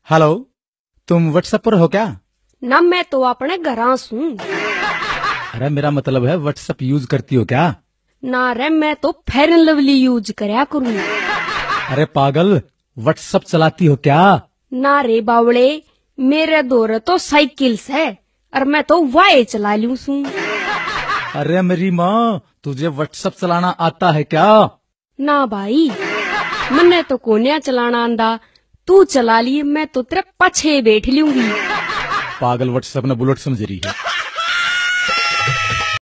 Hello, तुम WhatsApp पर हो क्या? ना मैं तो अपने घर सूं। अरे मेरा मतलब है व्हाट्सएप यूज करती हो क्या? ना रे मैं तो फेयर एंड लवली यूज करया करूं। अरे पागल, व्हाट्सएप चलाती हो क्या? ना रे बावड़े, मेरे दौर तो साइकिल से और मैं तो वाए चला लूं सूं। अरे मेरी माँ, तुझे व्हाट्सएप चलाना आता है क्या? ना भाई, मन्ने तो कोन्या चलाना आंदा। तू चला ली, मैं तो तेरे पछे बैठ लूंगी। पागल, व्हाट्सएप ने बुलेट समझ रही है।